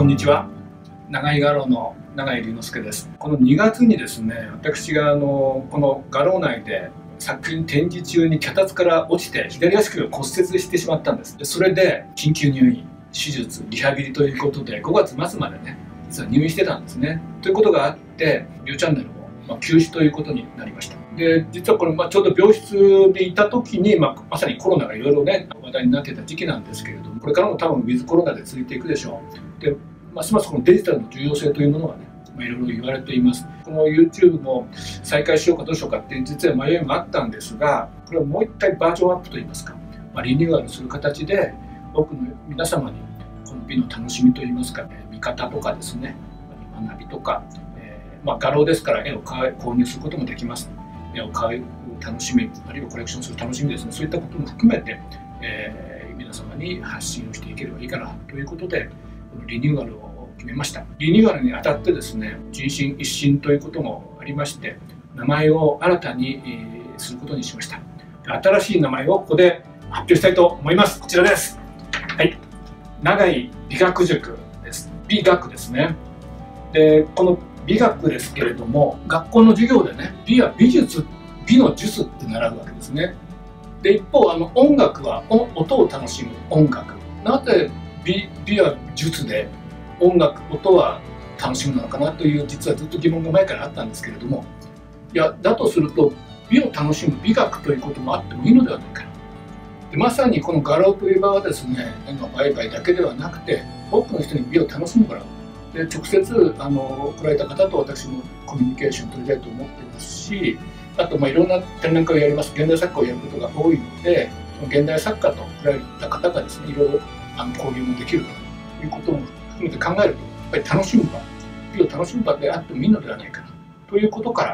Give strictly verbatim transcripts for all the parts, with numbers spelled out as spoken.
こんにちは。長井画廊の長井龍之介です。このにがつにですね、私があのこの画廊内で作品展示中に脚立から落ちて左足首を骨折してしまったんです。でそれで緊急入院、手術、リハビリということでごがつ末までね、実は入院してたんですね。ということがあって、リュウチャンネルもまあ休止ということになりました。で実はこれ、まあ、ちょうど病室でいた時に、まあ、まさにコロナがいろいろね話題になってた時期なんですけれども、これからも多分ウィズコロナで続いていくでしょう。でますますこのデジタルの重要性というものがね、まあ、いろいろ言われています。この YouTube も再開しようかどうしようかって実は迷いもあったんですが、これをもう一回バージョンアップといいますか、まあ、リニューアルする形で多くの皆様にこの美の楽しみといいますかね、見方とかですね、学びとか、えーまあ、画廊ですから絵を買い購入することもできます。絵を買う楽しみ、あるいはコレクションする楽しみですね、そういったことも含めて、えー、皆様に発信をしていければいいかなということで、このリニューアルを決めました。リニューアルにあたってですね、人心一新ということもありまして、名前を新たに、えー、することにしました。新しい名前をここで発表したいと思います。こちらです。はい、長井美学塾です。美学ですね。で、この美学ですけれども、学校の授業でね、美は美術、美の術って習うわけですね。で、一方、あの音楽は音を楽しむ音楽。なぜ美、美は術で音楽、音は楽しむのかなという、実はずっと疑問が前からあったんですけれども、いや、だとすると美を楽しむ美学ということもあってもいいのではないかな。でまさにこの画廊という場はですね、売買だけではなくて、多くの人に美を楽しんでもらう。で直接あの来られた方と私もコミュニケーションを取りたいと思っていますし、あとまあいろんな展覧会をやります、現代作家をやることが多いので、その現代作家と来られた方がですね、いろいろあの交流もできるということも含めて考えると、やっぱり楽しむ場、美を楽しむ場であってもいいのではないかなということから、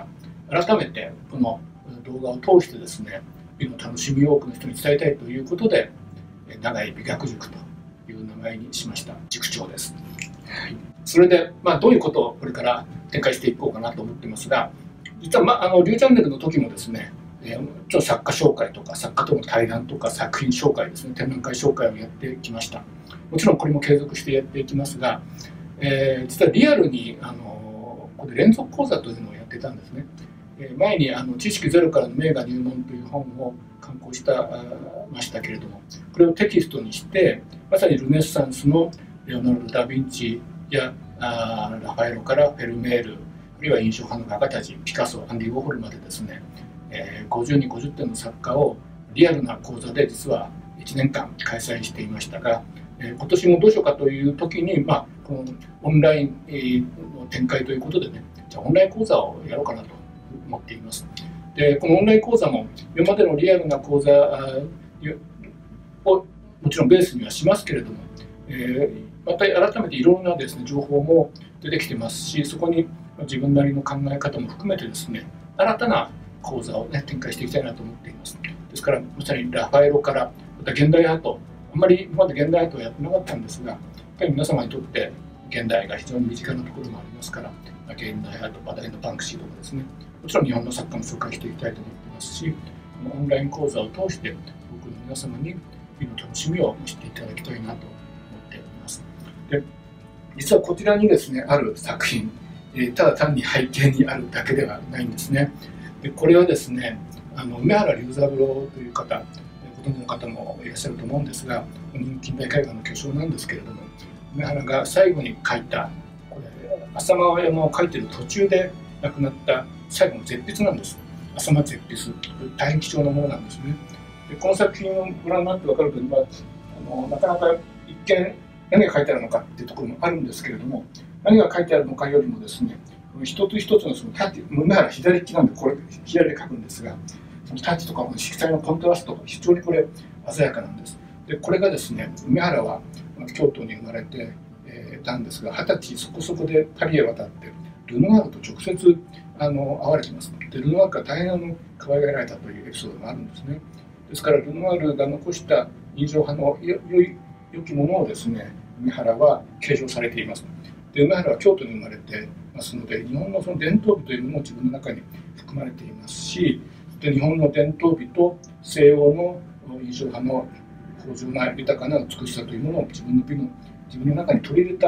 改めてこの動画を通してですね、美の楽しみを多くの人に伝えたいということで、長井美学塾という名前にしました。塾長です。はい、それで、まあ、どういうことをこれから展開していこうかなと思っていますが、実は、まあ、あのリュウチャンネルの時もですね、えー、ちょっと作家紹介とか作家との対談とか作品紹介ですね、展覧会紹介をやってきました。もちろんこれも継続してやっていきますが、えー、実はリアルにあのここで連続講座というのをやってたんですね。えー、前にあの知識ゼロからの名画入門という本を刊行したましたけれども、これをテキストにしてまさにルネッサンスのレオナルド・ダ・ヴィンチやあラファエロからフェルメール、あるいは印象派の画家たち、ピカソ、アンディ・ウォーホルまでですね、えー、ごじゅうに、ごじゅってんの作家をリアルな講座で実はいちねんかん開催していましたが、えー、今年もどうしようかという時に、まあ、このオンラインの展開ということでね、じゃあオンライン講座をやろうかなと思っています。でこのオンライン講座も今までのリアルな講座をもちろんベースにはしますけれども、えーまた改めていろんなですね情報も出てきてますし、そこに自分なりの考え方も含めてですね、新たな講座を、ね、展開していきたいなと思っています。ですからまさにラファエロからまた現代アート、あんまり今まで現代アートをやってなかったんですが、やっぱり皆様にとって現代が非常に身近なところもありますから、現代アート、話題のバンクシーとかですね、もちろん日本の作家も紹介していきたいと思っていますし、オンライン講座を通して多くの皆様に美の楽しみを知っていただきたいなとで実はこちらにですねある作品、えー、ただ単に背景にあるだけではないんですね。でこれはですね、あの梅原龍三郎という方、ご存知の方もいらっしゃると思うんですが、近代絵画の巨匠なんですけれども、梅原が最後に描いたこれ浅間山を描いている途中で亡くなった最後の絶筆なんです。浅間絶筆、大変貴重なものなんですね。でこの作品をご覧になって分かるとおり、まあ、あのなかなか一見何が書いてあるのかっていうところもあるんですけれども、何が書いてあるのかよりもですね、一つ一つのそのタッチ、梅原左利きなんでこれ左で書くんですが、そのタッチとかの色彩のコントラストが非常にこれ鮮やかなんです。でこれがですね、梅原は京都に生まれて、えー、たんですが、二十歳そこそこでパリへ渡ってルノワールと直接あの会われています。でルノワールが大変あの可愛がられたというエピソードがあるんですね。ですからルノワールが残した印象派の良い良きものをですね、梅原は継承されています。で梅原は京都に生まれてますので、日本のその伝統美というのも自分の中に含まれていますし、で日本の伝統美と西欧の印象派の豊穣な豊かな美しさというものを自分の美の自分の中に取り入れた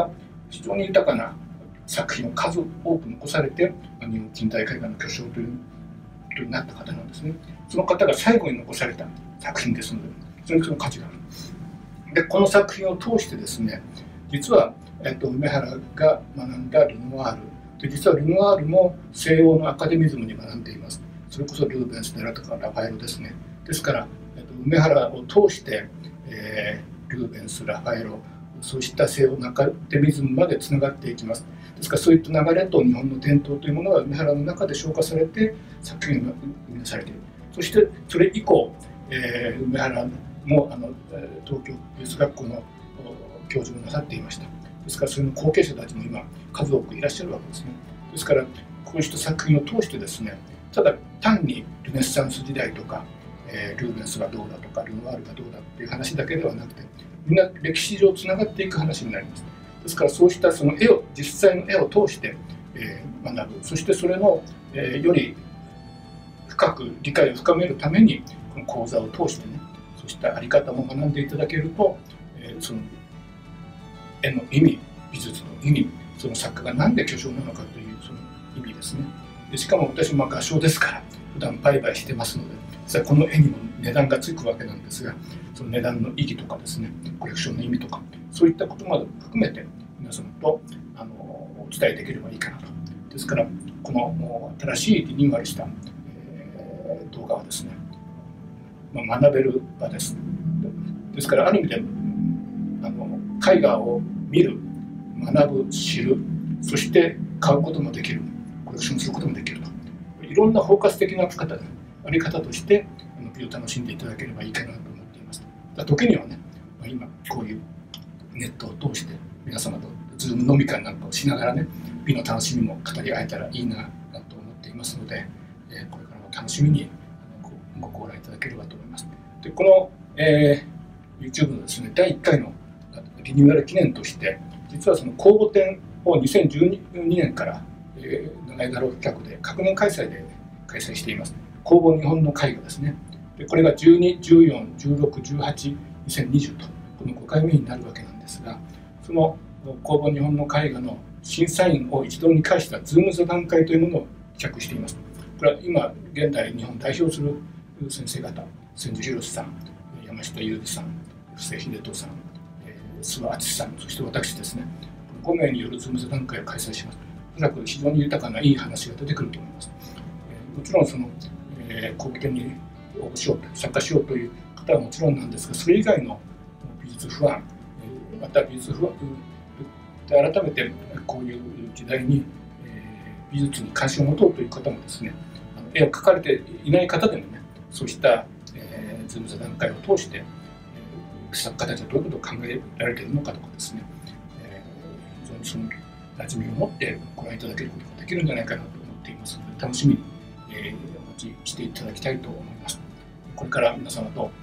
非常に豊かな作品を数多く残されて、日本近代絵画の巨匠ということになった方なんですね。その方が最後に残された作品ですので、それにその価値がある。でこの作品を通してですね、実は、えっと、梅原が学んだルノワールで、実はルノワールも西洋のアカデミズムに学んでいます。それこそルーベンスであるとかラファエロですね。ですから、えっと、梅原を通して、えー、ルーベンス、ラファエロ、そうした西洋のアカデミズムまでつながっていきます。ですからそういった流れと日本の伝統というものが梅原の中で消化されて作品が生み出されている。そしてそれ以降、えー、梅原もあの東京美術学校の教授をなさっていました。ですからその後継者たちも今数多くいらっしゃるわけですね。ですからこうした作品を通してですね、ただ単にルネッサンス時代とか、えー、ルーベンスがどうだとかルノワールがどうだっていう話だけではなくて、みんな歴史上つながっていく話になります。ですからそうしたその絵を実際の絵を通して、えー、学ぶ、そしてそれの、えー、より深く理解を深めるためにこの講座を通してね、そうした在り方も学んでいただけると、えー、その絵の意味、美術の意味、その作家が何で巨匠なのかというその意味ですね。でしかも私も画商ですから普段売買してますので、実はこの絵にも値段がつくわけなんですが、その値段の意義とかですね、コレクションの意味とか、そういったことまで含めて皆様とあのお伝えできればいいかなと。ですからこの新しいリニューアルした、えー、動画はですね、まあ、学べる場です。ですからある意味であの絵画を見る、学ぶ、知る、そして買うこともできる、コレクションすることもできると、いろんな包括的な方あり方として美を楽しんでいただければいいかなと思っています。時にはね、今こういうネットを通して皆様とズーム飲み会なんかをしながらね、美の楽しみも語り合えたらいいなと思っていますので、これからも楽しみにごご来いただければと思います。でこの、えー、YouTube のですねだいいっかいのリニューアル記念として、実はその公募展をにせんじゅうにねんから、えー、長井画廊企画で隔年開催で開催しています。公募日本の絵画ですね。でこれがじゅうに、じゅうよん、じゅうろく、じゅうはち、にせんにじゅうとこのごかいめになるわけなんですが、その公募日本の絵画の審査員を一堂に会したズーム座談会というものを企画しています。これは今現代日本を代表する先生方、千住博さん、山下裕二さん、布施秀人さん、諏訪敦さん、そして私ですね、ごめいによるズーム座談会を開催します。おそらく非常に豊かないい話が出てくると思います。もちろんその、えー、講義展に応募しようと、参加しようという方はもちろんなんですが、それ以外の美術不安、また美術不安で改めてこういう時代に、えー、美術に関心を持とうという方もですね、あの絵を描かれていない方でもね、そうした、えー、ズーム座談会を通して、作家たちはどういうことを考えられているのかとかですね、えー、非常にその馴染みを持ってご覧いただけることができるんじゃないかなと思っていますので、楽しみに、えー、お待ちしていただきたいと思います。これから皆様とあの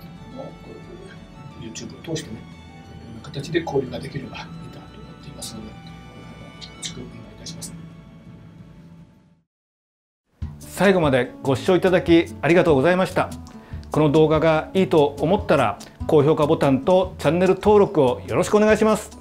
YouTube を通してね、いろんな形で交流ができればいいなと思っていますので、よろしくお願いいたします。 最後までご視聴いただきありがとうございました。この動画がいいと思ったら高評価ボタンとチャンネル登録をよろしくお願いします。